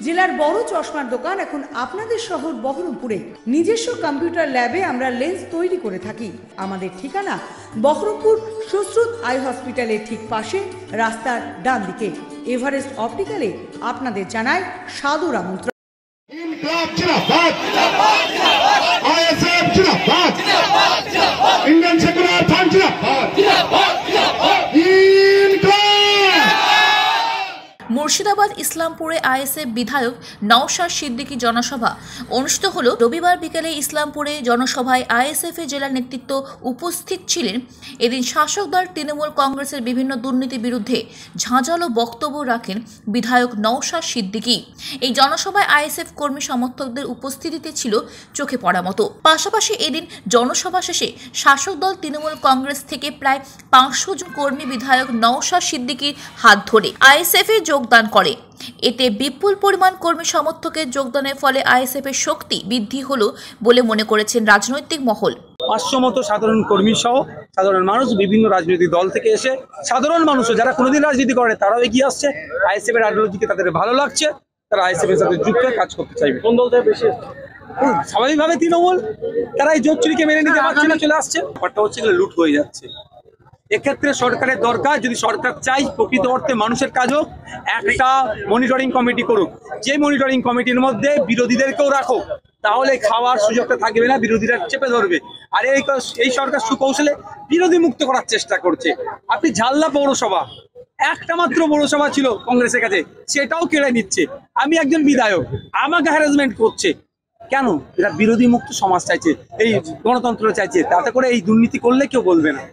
জেলার বড় চশমার দোকান এখন আপনাদের শহর বহরমপুরে। নিজস্ব কম্পিউটার ল্যাবে আমরা লেন্স তৈরি করে থাকি। আমাদের ঠিকানা বহরমপুর সুশ্রুত আই হসপিটালের ঠিক পাশে, রাস্তার ডান দিকে। এভারেস্ট অপটিক্যালে আপনাদের জানায় সাদর আমন্ত্রণ। ইনকলাব জিন্দাবাদ, আইএসএফ জিন্দাবাদ, ইন্ডিয়ান সেকুলার ফ্রন্ট জিন্দাবাদ। মুর্শিদাবাদ ইসলামপুরে আইএসএফ বিধায়ক নওশাদ সিদ্দিকী জনসভা অনুষ্ঠিত হল। রবিবার বিকেলে ইসলামপুরে জনসভায় আইএসএফ এর জেলা নেতৃত্ব উপস্থিত ছিলেন। এদিন শাসক দল তৃণমূল কংগ্রেসের বিভিন্ন দুর্নীতির বিরুদ্ধে ঝাঁঝালো বক্তব্য রাখেন বিধায়ক নওশাদ সিদ্দিকী। এই জনসভায় আইএসএফ কর্মী সমর্থকদের উপস্থিতিতে ছিল চোখে পড়া মতো। পাশাপাশি এদিন জনসভা শেষে শাসক দল তৃণমূল কংগ্রেস থেকে প্রায় 500 জন কর্মী বিধায়ক নওশাদ সিদ্দিকীর হাত ধরে আইএসএফ এ যোগদান করে। এতে বিপুল পরিমাণ কর্মী সমর্থকের যোগদানের ফলে আইএসএফ এর শক্তি বৃদ্ধি হলো বলে মনে করেছেন রাজনৈতিক মহল। 500 মতো সাধারণ কর্মী সহ সাধারণ মানুষ, বিভিন্ন রাজনৈতিক দল থেকে এসে সাধারণ মানুষও যারা কোনোদিন রাজনীতি করে তারাও এগিয়ে আসছে। আইএসএফ এর আইডিওলজিকে তাদের ভালো লাগছে, তারা আইএসএফ এর সাথে যুক্ত হয়ে কাজ করতে চাইবে। কোন দল থেকে বেশি? স্বাভাবিকভাবে তৃণমূল, তারা এই জোট চুরিকে মেনে নিতে পারছে না, চলে আসছে। ব্যাপারটা হচ্ছে লুট হয়ে যাচ্ছে। এক্ষেত্রে সরকারের দরকার, যদি সরকার চাই প্রকৃত অর্থে মানুষের কাজ হোক, একটা মনিটরিং কমিটি করুক। যে মনিটরিং কমিটির মধ্যে বিরোধীদেরকেও রাখো, তাহলে খাওয়ার সুযোগটা থাকবে না, বিরোধীরা চেপে ধরবে। আর এই সরকার সুকৌশলে বিরোধী মুক্ত করার চেষ্টা করছে। আপনি ঝালদা পৌরসভা, একটা মাত্র পৌরসভা ছিল কংগ্রেসের কাছে, সেটাও কেড়ে নিচ্ছে। আমি একজন বিধায়ক, আমাকে হ্যারাসমেন্ট করছে কেন? এরা বিরোধী মুক্ত সমাজ চাইছে, এই গণতন্ত্র চাইছে, তাতে করে এই দুর্নীতি করলে কেউ বলবে না।